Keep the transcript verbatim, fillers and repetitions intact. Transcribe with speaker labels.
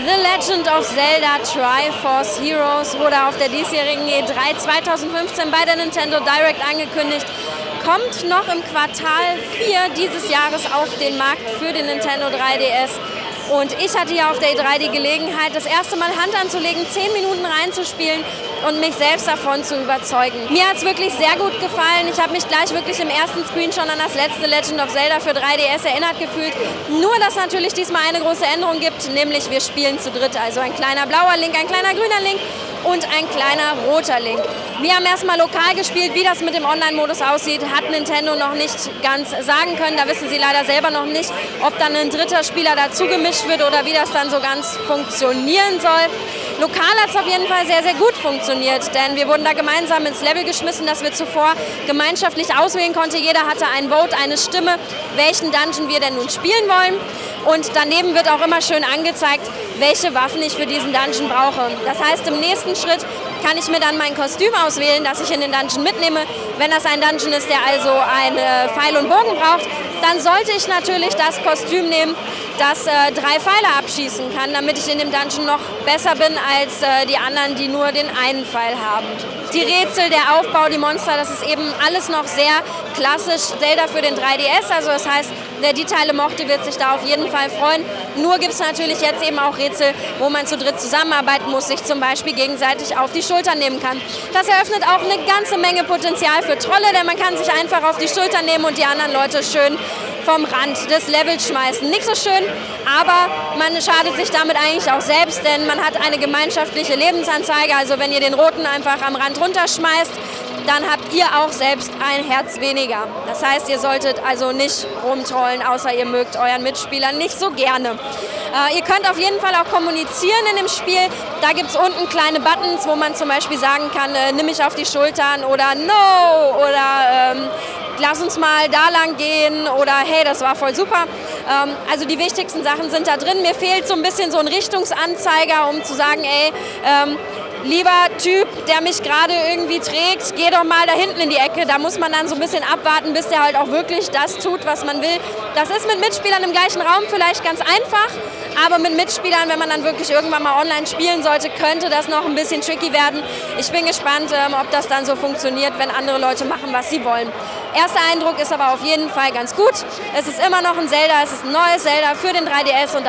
Speaker 1: The Legend of Zelda Triforce Heroes wurde auf der diesjährigen E drei zweitausendfünfzehn bei der Nintendo Direct angekündigt. Kommt noch im Quartal vier dieses Jahres auf den Markt für den Nintendo drei D S. Und ich hatte ja auf der E drei die Gelegenheit, das erste Mal Hand anzulegen, zehn Minuten reinzuspielen und mich selbst davon zu überzeugen. Mir hat es wirklich sehr gut gefallen. Ich habe mich gleich wirklich im ersten Screen schon an das letzte Legend of Zelda für drei D S erinnert gefühlt. Nur, dass natürlich diesmal eine große Änderung gibt, nämlich wir spielen zu dritt. Also ein kleiner blauer Link, ein kleiner grüner Link und ein kleiner roter Link. Wir haben erstmal lokal gespielt, wie das mit dem Online-Modus aussieht, hat Nintendo noch nicht ganz sagen können. Da wissen sie leider selber noch nicht, ob dann ein dritter Spieler dazu gemischt wird oder wie das dann so ganz funktionieren soll. Lokal hat es auf jeden Fall sehr, sehr gut funktioniert, denn wir wurden da gemeinsam ins Level geschmissen, das wir zuvor gemeinschaftlich auswählen konnten. Jeder hatte ein Vote, eine Stimme, welchen Dungeon wir denn nun spielen wollen. Und daneben wird auch immer schön angezeigt, welche Waffen ich für diesen Dungeon brauche. Das heißt, im nächsten Schritt kann ich mir dann mein Kostüm auswählen, das ich in den Dungeon mitnehme. Wenn das ein Dungeon ist, der also einen Pfeil und Bogen braucht, dann sollte ich natürlich das Kostüm nehmen, das äh, drei Pfeile abschießen kann, damit ich in dem Dungeon noch besser bin als äh, die anderen, die nur den einen Pfeil haben. Die Rätsel, der Aufbau, die Monster, das ist eben alles noch sehr klassisch Zelda für den drei D S. Also das heißt, wer die Teile mochte, wird sich da auf jeden Fall freuen. Nur gibt es natürlich jetzt eben auch Rätsel, wo man zu dritt zusammenarbeiten muss, sich zum Beispiel gegenseitig auf die Schultern nehmen kann. Das eröffnet auch eine ganze Menge Potenzial für Trolle, denn man kann sich einfach auf die Schultern nehmen und die anderen Leute schön vom Rand des Levels schmeißen. Nicht so schön, aber man schadet sich damit eigentlich auch selbst, denn man hat eine gemeinschaftliche Lebensanzeige. Also wenn ihr den Roten einfach am Rand runterschmeißt, dann habt ihr auch selbst ein Herz weniger. Das heißt, ihr solltet also nicht rumtrollen, außer ihr mögt euren Mitspielern nicht so gerne. Äh, ihr könnt auf jeden Fall auch kommunizieren in dem Spiel. Da gibt es unten kleine Buttons, wo man zum Beispiel sagen kann, äh, nimm mich auf die Schultern oder no oder ähm, lass uns mal da lang gehen oder hey, das war voll super. Ähm, also die wichtigsten Sachen sind da drin. Mir fehlt so ein bisschen so ein Richtungsanzeiger, um zu sagen, ey, ähm, lieber Typ, der mich gerade irgendwie trägt, geh doch mal da hinten in die Ecke. Da muss man dann so ein bisschen abwarten, bis der halt auch wirklich das tut, was man will. Das ist mit Mitspielern im gleichen Raum vielleicht ganz einfach, aber mit Mitspielern, wenn man dann wirklich irgendwann mal online spielen sollte, könnte das noch ein bisschen tricky werden. Ich bin gespannt, ähm, ob das dann so funktioniert, wenn andere Leute machen, was sie wollen. Erster Eindruck ist aber auf jeden Fall ganz gut. Es ist immer noch ein Zelda, es ist ein neues Zelda für den drei D S und